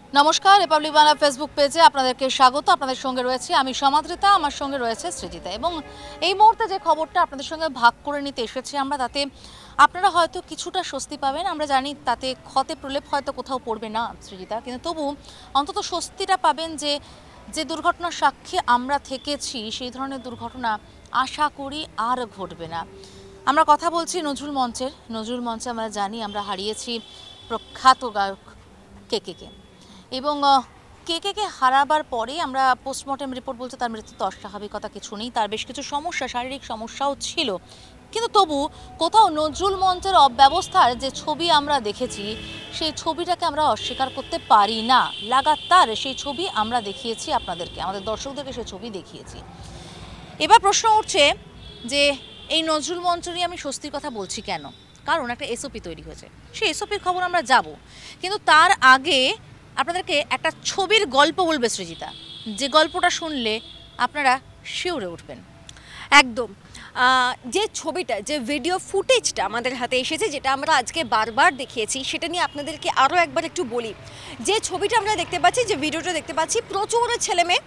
নমস্কার, Republic Bangla Facebook পেজে আপনাদেরকে স্বাগত। আপনাদের সঙ্গে রয়েছে আমি সমাদৃতা, আমার সঙ্গে রয়েছে সৃজিতা। এবং এই মুহূর্তে যে খবরটা আপনাদের সঙ্গে ভাগ করে নিতে এসেছি আমরা, তাতে আপনারা হয়তো কিছুটা স্বস্তি পাবেন। আমরা জানি তাতে ক্ষতে প্রলেপ হয়তো কোথাও পড়বে না সৃজিতা, কিন্তু তবু অন্তত স্বস্তিটা পাবেন যে যে দুর্ঘটনার সাক্ষী আমরা থেকেছি সেই ধরনের দুর্ঘটনা আশা করি আর ঘটবে না। আমরা কথা বলছি নজরুল মঞ্চে আমরা জানি আমরা হারিয়েছি প্রখ্যাত গায়ক কে এবং কে হারাবার পরে আমরা পোস্টমর্টেম রিপোর্ট বলছে তার মৃত্যুতে অস্বাভাবিকতা কিছু নেই, তার বেশ কিছু সমস্যা, শারীরিক সমস্যাও ছিল, কিন্তু তবু কোথাও নজরুল মঞ্চের অব্যবস্থার যে ছবি আমরা দেখেছি সেই ছবিটাকে আমরা অস্বীকার করতে পারি না। লাগাতার সেই ছবি আমরা দেখিয়েছি আপনাদেরকে, আমাদের দর্শকদেরকে সেই ছবি দেখিয়েছি। এবার প্রশ্ন উঠছে যে এই নজরুল মঞ্চ নিয়ে আমি স্বস্তির কথা বলছি কেন? কারণ একটা এসওপি তৈরি হয়েছে, সেই এসওপির খবর আমরা যাব, কিন্তু তার আগে আপনাদেরকে একটা ছবির গল্প বলবে সৃজিতা, যে গল্পটা শুনলে আপনারা শিউরে উঠবেন। একদম। যে ছবিটা, যে ভিডিও ফুটেজটা আমাদের হাতে এসেছে, যেটা আমরা আজকে বারবার দেখিয়েছি, সেটা নিয়ে আপনাদেরকে আরও একবার একটু বলি। যে ছবিটা আমরা দেখতে পাচ্ছি, যে ভিডিওটা দেখতে পাচ্ছি, প্রচুর ছেলেমেয়ে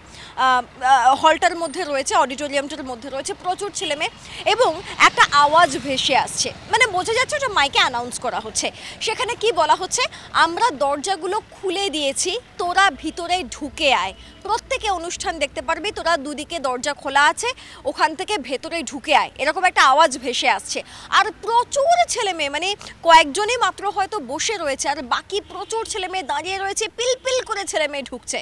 হলটার মধ্যে রয়েছে, অডিটোরিয়ামটার মধ্যে রয়েছে প্রচুর ছেলেমেয়ে, এবং একটা আওয়াজ ভেসে আসছে, মানে বোঝা যাচ্ছে ওটা মাইকে অ্যানাউন্স করা হচ্ছে। সেখানে কি বলা হচ্ছে, আমরা দরজাগুলো খুলে দিয়েছি, তোরা ভিতরে ঢুকে আয়, প্রত্যেকে অনুষ্ঠান দেখতে পারবি, তোরা দুদিকে দরজা খোলা আছে, ওখান থেকে ভেতরে ঢুকে আয়, এরকম একটা আওয়াজ ভেসে আসছে। আর প্রচুর ছেলে মেয়ে, মানে কয়েকজনই মাত্র হয়তো বসে রয়েছে, আর বাকি প্রচুর ছেলে মেয়ে দাঁড়িয়ে রয়েছে, পিলপিল করে ছেলে মেয়ে ঢুকছে।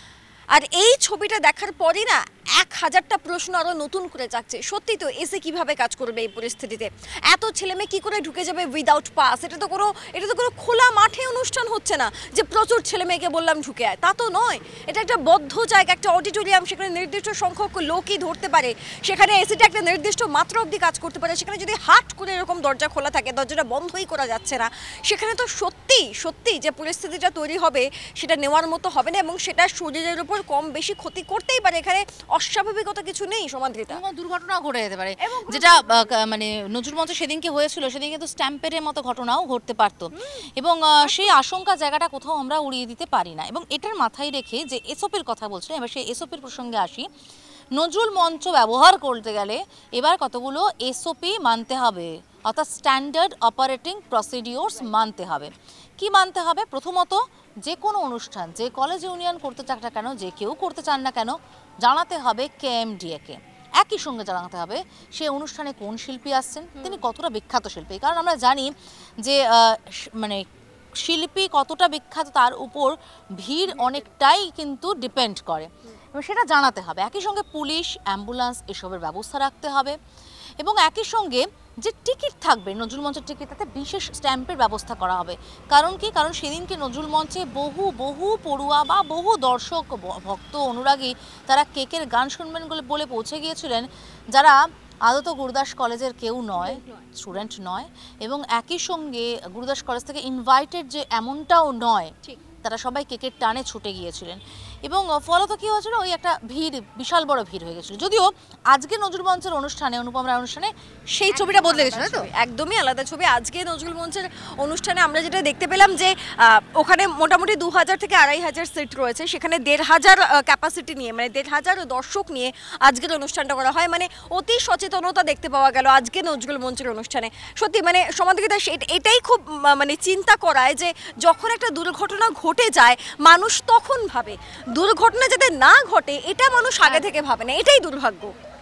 আর এই ছবিটা দেখার পরই না 1000টা প্রশ্ন আরও নতুন করে যাচ্ছে। সত্যি তো এসে কিভাবে কাজ করবে এই পরিস্থিতিতে? এত ছেলেমেয়ে কি করে ঢুকে যাবে উইদাউট পাস? এটা তো কোনো খোলা মাঠে অনুষ্ঠান হচ্ছে না যে প্রচুর ছেলেমেয়েকে বললাম ঢুকে আয়, তা তো নয়। এটা একটা বদ্ধ জায়গা, একটা অডিটোরিয়াম, সেখানে নির্দিষ্ট সংখ্যক লোকই ধরতে পারে, সেখানে এসিটা একটা নির্দিষ্ট মাত্রা অবধি কাজ করতে পারে। সেখানে যদি হাট করে এরকম দরজা খোলা থাকে, দরজাটা বন্ধই করা যাচ্ছে না, সেখানে তো সত্যি যে পরিস্থিতিটা তৈরি হবে সেটা নেওয়ার মতো হবে না, এবং সেটা শরীরের উপর কম বেশি ক্ষতি করতেই পারে। এখানে অস্বাভাবিকতা কিছু নেই সমাদৃতা, দুর্ঘটনা ঘটে যেতে পারে, যেটা মানে নজরুল মঞ্চ সেদিনকে হয়েছিল, সেদিন কিন্তু স্ট্যাম্পের মতো ঘটনাও ঘটতে পারত, এবং সেই আশঙ্কা জায়গাটা কোথাও আমরা উড়িয়ে দিতে পারি না। এবং এটার মাথায় রেখে যে এসওপির কথা বলছিলাম, এবার সেই এসওপির প্রসঙ্গে আসি। নজরুল মঞ্চ ব্যবহার করতে গেলে এবার কতগুলো এসওপি মানতে হবে, অর্থাৎ স্ট্যান্ডার্ড অপারেটিং প্রসিডিওরস মানতে হবে। কি মানতে হবে? প্রথমত, যে কোনো অনুষ্ঠান, যে কলেজ ইউনিয়ন করতে চাক না কেন, যে কেউ করতে চান না কেন, জানাতে হবে কেএমডিএকে। একই সঙ্গে জানাতে হবে সেই অনুষ্ঠানে কোন শিল্পী আসছেন, তিনি কতটা বিখ্যাত শিল্পী। কারণ আমরা জানি যে মানে শিল্পী কতটা বিখ্যাত তার উপর ভিড় অনেকটাই কিন্তু ডিপেন্ড করে, এবং সেটা জানাতে হবে। একই সঙ্গে পুলিশ, অ্যাম্বুলেন্স এসবের ব্যবস্থা রাখতে হবে, এবং একই সঙ্গে যে টিকিট থাকবে নজরুল মঞ্চের টিকিট, তাতে বিশেষ স্ট্যাম্পের ব্যবস্থা করা হবে। কারণ কি? কারণ সেদিনকে নজরুল মঞ্চে বহু পড়ুয়া বা বহু দর্শক, ভক্ত, অনুরাগী তারা কেকের গান শুনবেন বলে পৌঁছে গিয়েছিলেন, যারা আদত গুরুদাস কলেজের কেউ নয়, স্টুডেন্ট নয়, এবং একই সঙ্গে গুরুদাস কলেজ থেকে ইনভাইটেড যে এমনটাও নয়, তারা সবাই কেকের টানে ছুটে গিয়েছিলেন। এবং ফলত কী হয়েছিল, ওই একটা ভিড়, বিশাল বড় ভিড় হয়ে গেছিলো। যদিও আজকে নজরুল মঞ্চের অনুষ্ঠানে, অনুপম রায় অনুষ্ঠানে সেই ছবিটা বদলে গেছিল, তো একদমই আলাদা ছবি। আজকে নজরুল মঞ্চের অনুষ্ঠানে আমরা যেটা দেখতে পেলাম, যে ওখানে মোটামুটি 2000 থেকে 2500 সিট রয়েছে, সেখানে 1500 ক্যাপাসিটি নিয়ে, মানে 1500 দর্শক নিয়ে আজকের অনুষ্ঠানটা করা হয়। মানে অতি সচেতনতা দেখতে পাওয়া গেল আজকে নজরুল মঞ্চের অনুষ্ঠানে। সত্যি মানে সমাজকে এটাই খুব মানে চিন্তা করায় যে যখন একটা দুর্ঘটনা ঘটে যায়, মানুষ তখন ভাবে, দুর্ঘটনা যাতে না ঘটে এটা মানুষ আগে থেকে ভাবে না, এটাই দুর্ভাগ্য।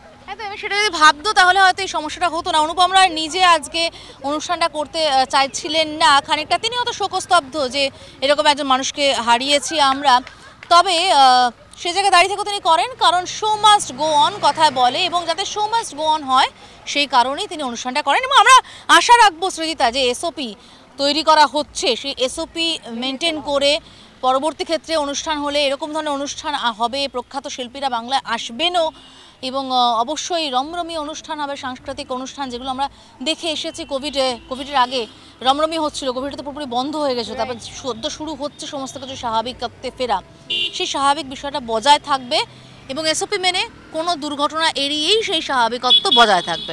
সেটা যদি ভাবতো তাহলে হয়তো এই সমস্যাটা হতো না। অনুপম রায় নিজে আজকে অনুষ্ঠানটা করতে চাইছিলেন না, খানিকটা তিনি হয়তো শোকস্তব্ধ যে এরকম একজন মানুষকে হারিয়েছি আমরা। তবে সে জায়গায় দাঁড়িয়ে থেকে তিনি করেন, কারণ শো মাস্ট গো অন কথায় বলে, এবং যাতে শো মাস্ট গো অন হয় সেই কারণেই তিনি অনুষ্ঠানটা করেন। এবং আমরা আশা রাখবো সৃজিতা, যে এসওপি তৈরি করা হচ্ছে সেই এসওপি মেনটেন করে পরবর্তী ক্ষেত্রে অনুষ্ঠান হলে এরকম ধরনের অনুষ্ঠান হবে, প্রখ্যাত শিল্পীরা বাংলায় আসবেনও, এবং অবশ্যই রমরমি অনুষ্ঠান হবে, সাংস্কৃতিক অনুষ্ঠান, যেগুলো আমরা দেখে এসেছি কোভিডের আগে রমরমি হচ্ছিল, কোভিডে তো পুরোপুরি বন্ধ হয়ে গেছে, তারপর সদ্য শুরু হচ্ছে সমস্ত কিছু স্বাভাবিকত্বে ফেরা, সেই স্বাভাবিক বিষয়টা বজায় থাকবে, এবং এসওপি মেনে কোনো দুর্ঘটনা এড়িয়েই সেই স্বাভাবিকত্ব বজায় থাকবে।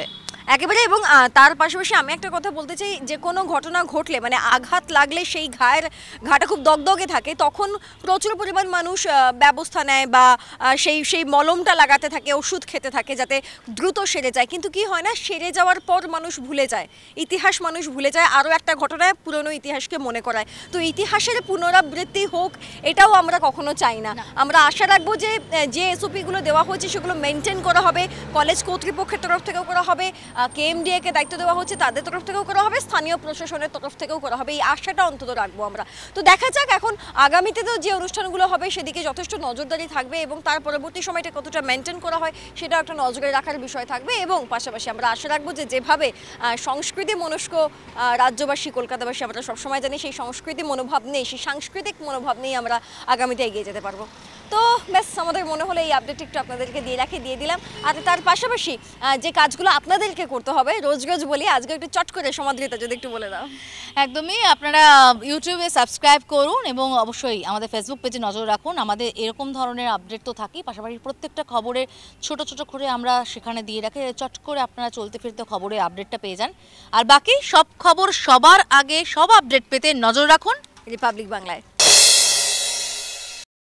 একেবারে। এবং তার পাশাপাশি আমি একটা কথা বলতে চাই, যে কোনো ঘটনা ঘটলে মানে আঘাত লাগলে সেই ঘাটা খুব দগদগে থাকে, তখন প্রচুর পরিমাণ মানুষ ব্যবস্থা নেয় বা সেই মলমটা লাগাতে থাকে, ওষুধ খেতে থাকে যাতে দ্রুত সেরে যায়। কিন্তু কি হয় না, সেরে যাওয়ার পর মানুষ ভুলে যায়, ইতিহাস মানুষ ভুলে যায়, আরও একটা ঘটনায় পুরনো ইতিহাসকে মনে করায়। তো ইতিহাসের পুনরাবৃত্তি হোক এটাও আমরা কখনো চাই না। আমরা আশা রাখবো যে এসওপিগুলো দেওয়া হয়েছে সেগুলো মেনটেন করা হবে, কলেজ কর্তৃপক্ষের তরফ থেকেও করা হবে, কেএমডিএ কে দায়িত্ব দেওয়া হচ্ছে তাদের তরফ থেকেও করা হবে, স্থানীয় প্রশাসনের তরফ থেকেও করা হবে, এই আশাটা অন্তত রাখবো আমরা। তো দেখা যাক এখন আগামীতে তো যে অনুষ্ঠানগুলো হবে সেদিকে যথেষ্ট নজরদারি থাকবে, এবং তার পরবর্তী সময়টা কতটা মেনটেন করা হয় সেটা একটা নজরে রাখার বিষয় থাকবে। এবং পাশাপাশি আমরা আশা রাখবো যেভাবে সংস্কৃতি মনস্ক রাজ্যবাসী কলকাতাবাসী আমরা সবসময় জানি সেই সংস্কৃতি মনোভাব নেই, সেই সাংস্কৃতিক মনোভাব নেই আমরা আগামীতে এগিয়ে যেতে পারবো। তো ব্যাস আমাদের মনে হলো এই আপডেট একটু আপনাদেরকে দিয়ে দিলাম। আর তার পাশাপাশি যে কাজগুলো আপনাদেরকে করতে হবে রোজ রোজ বলি, আজকে একটু চট করে সমাদৃতা যদি একটু বলে দাও। একদমই, আপনারা ইউটিউবে সাবস্ক্রাইব করুন এবং অবশ্যই আমাদের ফেসবুক পেজে নজর রাখুন। আমাদের এরকম ধরনের আপডেট তো থাকেই, পাশাপাশি প্রত্যেকটা খবরের ছোট ছোট করে আমরা সেখানে দিয়ে রাখি, চট করে আপনারা চলতে ফিরতে খবরের আপডেটটা পেয়ে যান। আর বাকি সব খবর সবার আগে সব আপডেট পেতে নজর রাখুন রিপাবলিক বাংলায়।